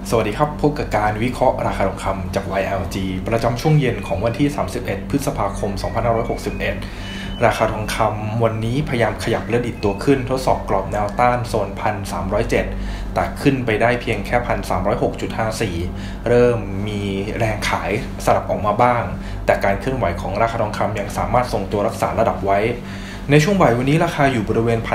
สวัสดีครับพบกับการวิเคราะห์ราคาทองคำจาก YLG ประจำช่วงเย็นของวันที่31พฤษภาคม2561ราคาทองคำวันนี้พยายามขยับและดิดตัวขึ้นทดสอบกรอบแนวต้านโซน 1,307 แต่ขึ้นไปได้เพียงแค่ 1,306.54 เริ่มมีแรงขายสลับออกมาบ้างแต่การเคลื่อนไหวของราคาทองคำยังสามารถทรงตัวรักษาระดับไว้ในช่วงบ่ายวันนี้ราคาอยู่บริเวณ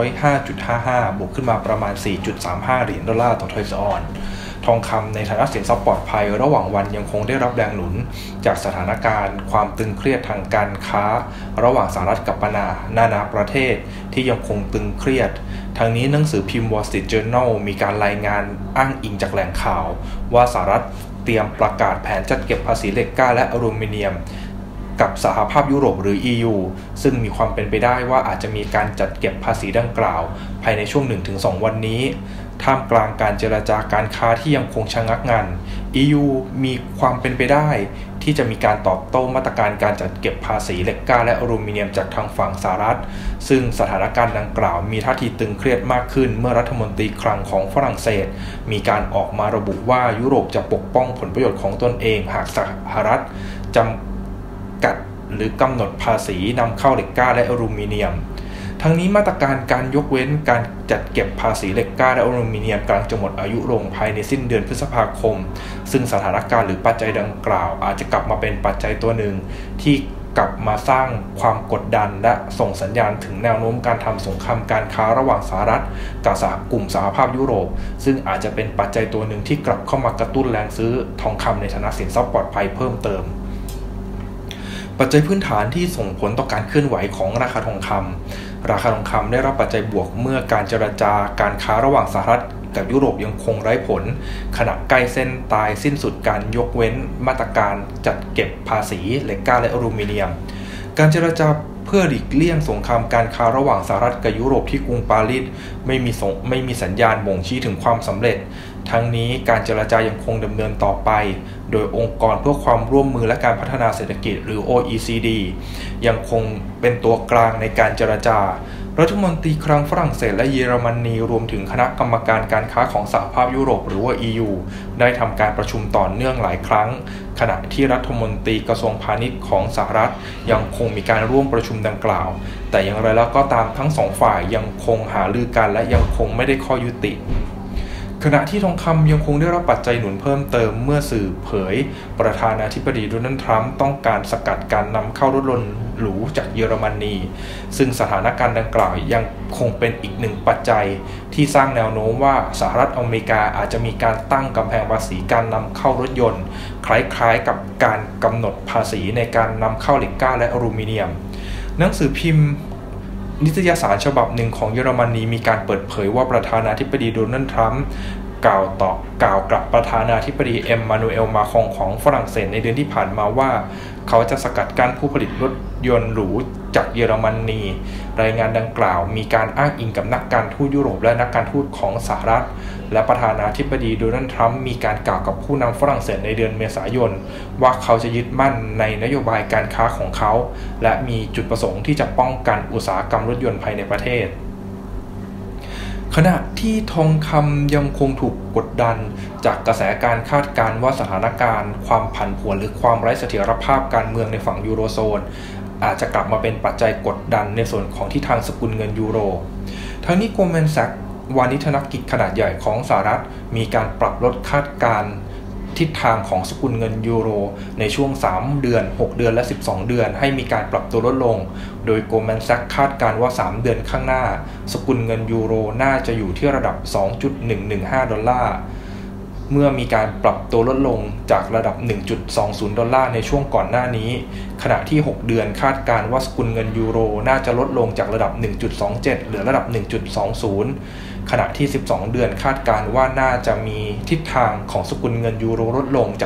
1,305.55 บวกขึ้นมาประมาณ 4.35 เหรียญดอลลาร์ต่อทอยส์ออนทองคำในฐานะสินทรัพย์ปลอดภัยระหว่างวันยังคงได้รับแรงหนุนจากสถานการณ์ความตึงเครียดทางการค้าระหว่างสหรัฐกับนานาประเทศที่ยังคงตึงเครียดทางนี้หนังสือพิมพ์ Wall Street Journal มีการรายงานอ้างอิงจากแหล่งข่าวว่าสหรัฐเตรียมประกาศแผนจัดเก็บภาษีเหล็กกล้าและอลูมิเนียมกับสหภาพยุโรปหรือ EU ซึ่งมีความเป็นไปได้ว่าอาจจะมีการจัดเก็บภาษีดังกล่าวภายในช่วง 1-2 วันนี้ท่ามกลางการเจรจาการค้าที่ยังคงชะงักงัน EU มีความเป็นไปได้ที่จะมีการตอบโต้มาตรการการจัดเก็บภาษีเหล็กกล้าและอลูมิเนียมจากทางฝั่งสหรัฐซึ่งสถานการณ์ดังกล่าวมีท่าทีตึงเครียดมากขึ้นเมื่อรัฐมนตรีคลังของฝรั่งเศสมีการออกมาระบุว่ายุโรปจะปกป้องผลประโยชน์ของตนเองหากสหรัฐจำกัดหรือกำหนดภาษีนำเข้าเหล็กกล้าและอลูมิเนียมทั้งนี้มาตรการการยกเว้นการจัดเก็บภาษีเหล็กกล้าและอลูมิเนียมกำลังจะหมดอายุลงภายในสิ้นเดือนพฤษภาคมซึ่งสถานการณ์หรือปัจจัยดังกล่าวอาจจะกลับมาเป็นปัจจัยตัวหนึ่งที่กลับมาสร้างความกดดันและส่งสัญญาณถึงแนวโน้มการทำสงครามการค้าระหว่างสหรัฐกับกลุ่มสหภาพยุโรปซึ่งอาจจะเป็นปัจจัยตัวหนึ่งที่กลับเข้ามากระตุ้นแรงซื้อทองคำในฐานะสินทรัพย์ปลอดภัยเพิ่มเติมปัจจัยพื้นฐานที่ส่งผลต่อการเคลื่อนไหวของราคาทองคำราคาทองคำได้รับปัจจัยบวกเมื่อการเจรจาการค้าระหว่างสหรัฐกับยุโรปยังคงไร้ผลขณะใกล้เส้นตายสิ้นสุดการยกเว้นมาตรการจัดเก็บภาษีเหล็กกล้าและอลูมิเนียมการเจรจาเพื่อหลีกเลี่ยงสงครามการค้าระหว่างสหรัฐกับยุโรปที่กรุงปารีสไม่มีสัญญาณบ่งชี้ถึงความสำเร็จทั้งนี้การเจรจายังคงดำเนินต่อไปโดยองค์กรเพื่อความร่วมมือและการพัฒนาเศรษฐกิจหรือ OECD ยังคงเป็นตัวกลางในการเจรจารัฐมนตรีคลังฝรั่งเศสและเยอรมนีรวมถึงคณะกรรมการการค้าของสหภาพยุโรปหรือว่า EU ได้ทำการประชุมต่อเนื่องหลายครั้งขณะที่รัฐมนตรีกระทรวงพาณิชย์ของสหรัฐยังคงมีการร่วมประชุมดังกล่าวแต่อย่างไรแล้วก็ตามทั้งสองฝ่ายยังคงหารือกันและยังคงไม่ได้ข้อยุติขณะที่ทองคำยังคงได้รับปัจจัยหนุนเพิ่มเติมเมื่อสื่อเผยประธานาธิบดีโดนัลด์ทรัมป์ต้องการสกัดการนำเข้ารถยนต์หรูจากเยอรมนีซึ่งสถานการณ์ดังกล่าวยังคงเป็นอีกหนึ่งปัจจัยที่สร้างแนวโน้มว่าสหรัฐอเมริกาอาจจะมีการตั้งกำแพงภาษีการนำเข้ารถยนต์คล้ายๆกับการกำหนดภาษีในการนำเข้าเหล็กกล้าและอลูมิเนียมหนังสือพิมพ์นิตยสารฉบับหนึ่งของเยอรมนีมีการเปิดเผยว่าประธานาธิบดีโดนัลด์ทรัมป์กล่าวกับประธานาธิบดีเอ็มมานูเอลมาครองของฝรั่งเศสในเดือนที่ผ่านมาว่าเขาจะสกัดกั้นผู้ผลิตรถยนต์หรูจากเยอรมนีรายงานดังกล่าวมีการอ้างอิงกับนักการทูตยุโรปและนักการทูตของสหรัฐและประธานาธิบดีโดนัลด์ทรัมป์มีการกล่าวกับผู้นำฝรั่งเศสในเดือนเมษายนว่าเขาจะยึดมั่นในนโยบายการค้าของเขาและมีจุดประสงค์ที่จะป้องกันอุตสาหกรรมรถยนต์ภายในประเทศขณะที่ทองคำยังคงถูกกดดันจากกระแสการคาดการณ์ว่าสถานการณ์ความผันผวนหรือความไร้เสถียรภาพการเมืองในฝั่งยูโรโซนอาจจะกลับมาเป็นปัจจัยกดดันในส่วนของทิศทางสกุลเงินยูโรทั้งนี้ Goldman Sachs วานิชธนกิจขนาดใหญ่ของสหรัฐมีการปรับลดคาดการณ์ทิศทางของสกุลเงินยูโรในช่วง3เดือน6เดือนและ12เดือนให้มีการปรับตัวลดลงโดย Goldman Sachs คาดการณ์ว่า3เดือนข้างหน้าสกุลเงินยูโรน่าจะอยู่ที่ระดับ 2.115 ดอลลาร์เมื่อมีการปรับตัวลดลงจากระดับ 1.20 ดอลลาร์ในช่วงก่อนหน้านี้ขณะที่6เดือนคาดการณ์ว่าสกุลเงินยูโรน่าจะลดลงจากระดับ 1.27 เหลือระดับ 1.20 ขณะที่12เดือนคาดการณ์ว่าน่าจะมีทิศทางของสกุลเงินยูโรลดลงจาก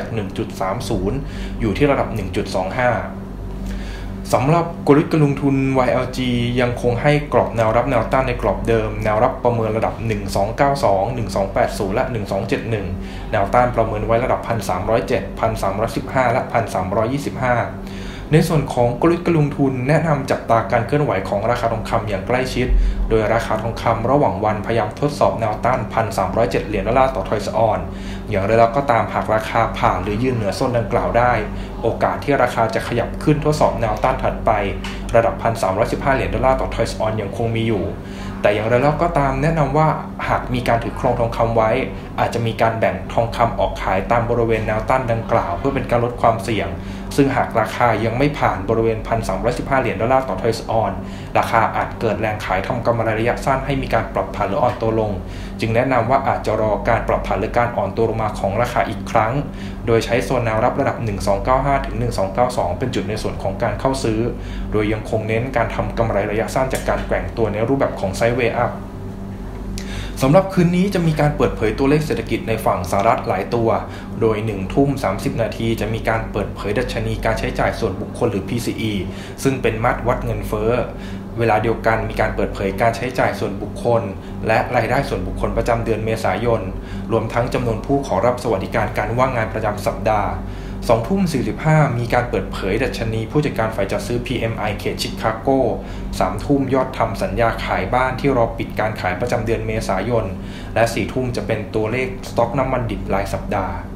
1.30 อยู่ที่ระดับ 1.25 สำหรับกลยุทธ์การลงทุน YLG ยังคงให้กรอบแนวรับแนวต้านในกรอบเดิมแนวรับประเมินระดับ 1292 1280 และ 1271 แนวต้านประเมินไว้ระดับ 1,307 1,315 และ 1,325 ในส่วนของกลยุทธ์การลงทุนแนะนำจับตาการเคลื่อนไหวของราคาทองคำอย่างใกล้ชิดโดยราคาทองคำระหว่างวันพยายามทดสอบแนวต้าน 1,307 เหรียญดอลลาร์ต่อทรอยส์ออนซ์อย่างไรแล้วก็ตามหากราคาผ่านหรือยืนเหนือโซนดังกล่าวได้โอกาสที่ราคาจะขยับขึ้นทดสอบแนวต้านถัดไประดับ 1,315 เหรียญดอลลาร์ต่อทรอยส์ออนซ์ยังคงมีอยู่แต่อย่างไรแล้วก็ตามแนะนำว่าหากมีการถือครองทองคำไว้อาจจะมีการแบ่งทองคำออกขายตามบริเวณแนวต้านดังกล่าวเพื่อเป็นการลดความเสี่ยงซึ่งหากราคายังไม่ผ่านบริเวณ 1,315 เหรียญดอลลาร์ต่อทรอยส์ออนซ์ราคาอาจเกิดแรงขายทำกำไรระยะสั้นให้มีการปรับฐานหรืออ่อนตัวลงจึงแนะนำว่าอาจจะรอการปรับฐานหรือการอ่อนตัวลงมาของราคาอีกครั้งโดยใช้โซนแนวรับระดับ 1295 ถึง 1292 เป็นจุดในส่วนของการเข้าซื้อโดยยังคงเน้นการทำกำไรระยะสั้นจากการแกว่งตัวในรูปแบบของไซด์เวย์อัพสำหรับคืนนี้จะมีการเปิดเผยตัวเลขเศรษฐกิจในฝั่งสหรัฐหลายตัวโดย 1:30 นาทีจะมีการเปิดเผยดัชนีการใช้จ่ายส่วนบุคคลหรือ PCE ซึ่งเป็นมาตรวัดเงินเฟ้อเวลาเดียวกันมีการเปิดเผยการใช้จ่ายส่วนบุคคลและรายได้ส่วนบุคคลประจำเดือนเมษายนรวมทั้งจำนวนผู้ขอรับสวัสดิการการว่างงานประจำสัปดาห์ 2:45 มีการเปิดเผยดัชนีผู้จัดการฝ่ายจัดซื้อ PMI เขตชิคาโก 3:00 ยอดทำสัญญาขายบ้านที่รอปิดการขายประจำเดือนเมษายนและ 4:00 จะเป็นตัวเลขสต็อกน้ำมันดิบรายสัปดาห์